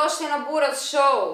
Dobrodošli na Buraz Show!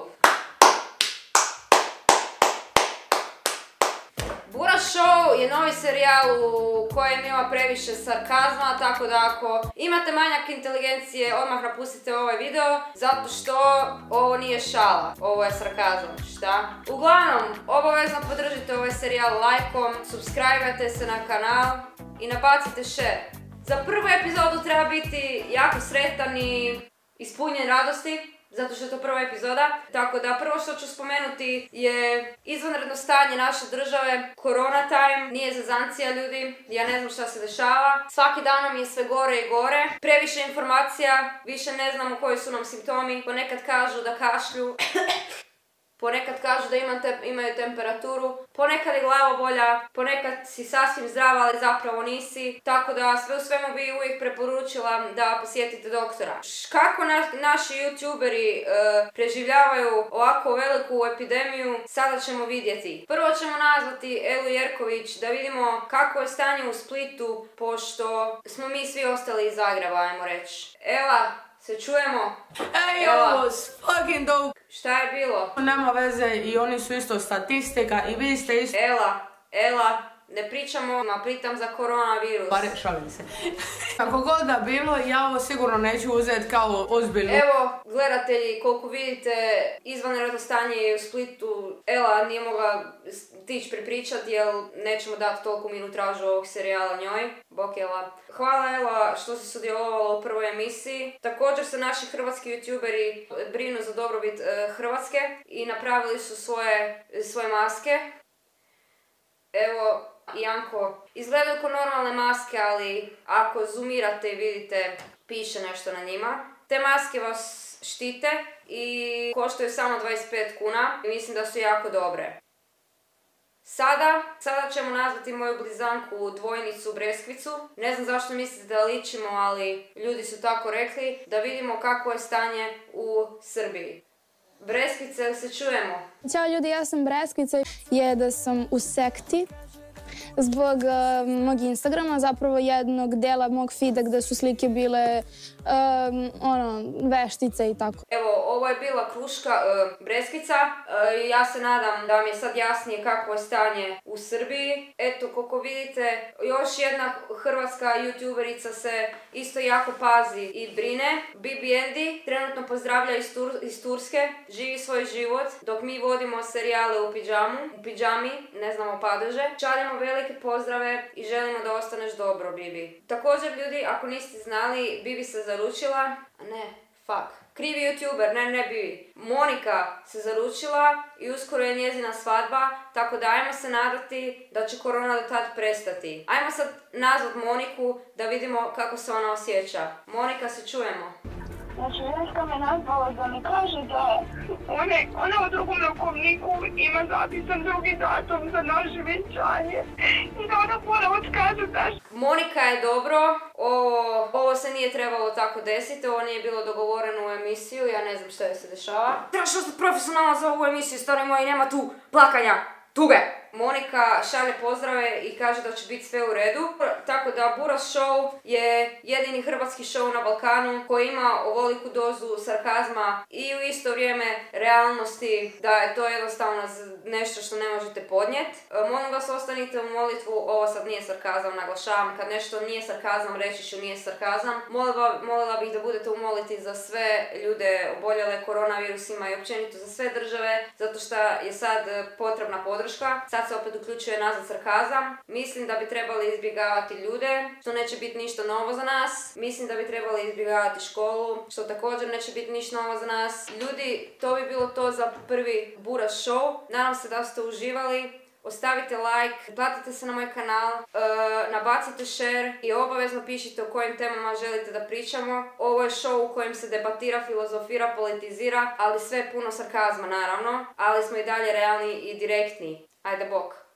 Buraz Show je novi serijal u kojem ima previše sarkazma, tako da ako imate manjak inteligencije, odmah napustite ovaj video, zato što ovo nije šala, ovo je sarkazam, šta? Uglavnom, obavezno podržite ovaj serijal lajkom, subscribe-ajte se na kanal i nabacite share. Za prvu epizodu treba biti jako sretan i ispunjen radosti, zato što je to prva epizoda. Tako da prvo što ću spomenuti je izvanredno stanje naše države, corona time, nije zezancija ljudi, ja ne znam šta se dešava. Svaki dan nam je sve gore i gore, previše informacija, više ne znamo koji su nam simptomi, ponekad kažu da kašlju, ponekad kažu da imaju temperaturu, ponekad je glavobolja, ponekad si sasvim zdrava, ali zapravo nisi. Tako da sve u svemu bi uvijek preporučila da posjetite doktora. Kako naši youtuberi preživljavaju ovako veliku epidemiju, sada ćemo vidjeti. Prvo ćemo nazvati Elu Jerković da vidimo kako je stanje u Splitu, pošto smo mi svi ostali iz Zagreba, ajmo reći. Ela, se čujemo? Ej, ovo was fucking dope. Šta je bilo? Nema veze i oni su isto statistika i vi ste isto... Ela, ne pričamo, pritam za koronavirus. Bare, šalim se. Kako god da bilo, ja ovo sigurno neću uzeti kao ozbiljno. Evo, gledatelji, koliko vidite, izvanredno stanje je u Splitu. Ela nije mogla tići prepričati, jer nećemo dati toliko minutražu ovog serijala njoj. Bok Ela. Hvala Ela što si sudjelovala u prvoj emisiji. Također se naši hrvatski youtuberi brinu za dobrobit Hrvatske i napravili su svoje maske. Evo, Janko, izgledaju kao normalne maske, ali ako zoomirate i vidite, piše nešto na njima. Te maske vas štite i koštaju samo 25 kuna i mislim da su jako dobre. Sada ćemo nazvati moju blizanku dvojnicu Breskvicu. Ne znam zašto mislite da ličimo, ali ljudi su tako rekli. Da vidimo kako je stanje u Srbiji. Breskvice, se čujemo? Ćao ljudi, ja sam Breskvica. Je da sam u sekti zbog mog Instagrama, zapravo jednog dela mog feeda gde su slike bile veštice i tako. Evo, ovo je bila Kruška Breskvica. Ja se nadam da vam je sad jasnije kako je stanje u Srbiji. Eto, koliko vidite, još jedna hrvatska youtuberica se isto jako pazi i brine. Bibi Andy trenutno pozdravlja iz Turske, živi svoj život, dok mi vodimo serijale u pidžami, ne znamo padeže. Šaljemo velike pozdrave i želimo da ostaneš dobro, Bibi. Također ljudi, ako niste znali, Bibi se zaručila, krivi youtuber, ne Bibi. Monika se zaručila i uskoro je njezina svadba, tako da ajmo se nadati da će korona do tad prestati. Ajmo sad nazvat Moniku da vidimo kako se ona osjeća. Monika, se čujemo? Znači, Veneska me nazvala da mi kaže da ona u drugom rokovniku ima zapisan drugi datum za naše vjenčanje i da ona mora otkazati. Monika je dobro, ovo se nije trebalo tako desiti, ovo nije bilo dogovoreno u emisiju, ja ne znam što je se dešava. Trebaš ostati profesionalno za ovu emisiju, stari moji, nema tu plakanja, tuge! Monika šalje pozdrave i kaže da će biti sve u redu. Tako da Buraz Show je jedini hrvatski show na Balkanu koji ima ovoliku dozu sarkazma i u isto vrijeme realnosti, da je to jednostavno nešto što ne možete podnijeti. Molim vas, ostanite u molitvu, ovo sad nije sarkazam, naglašavam, kad nešto nije sarkazam, reći ću nije sarkazam. Molila bih da budete u molitvi za sve ljude oboljele koronavirusima i općenito za sve države, zato što je sad potrebna podrška. Sad se opet uključuje nazad sarkazam. Mislim da bi trebali izbjegavati ljude, što neće biti ništa novo za nas. Mislim da bi trebali izbjegavati školu, što također neće biti ništa novo za nas. Ljudi, to bi bilo to za prvi Buraz Show. Nadam se da ste uživali. Ostavite like, pretplatite se na moj kanal, nabacite share i obavezno pišite o kojim temama želite da pričamo. Ovo je show u kojem se debatira, filozofira, politizira, ali sve puno sarkazma naravno, ali smo i dalje realni i direktni. Ajde, bok!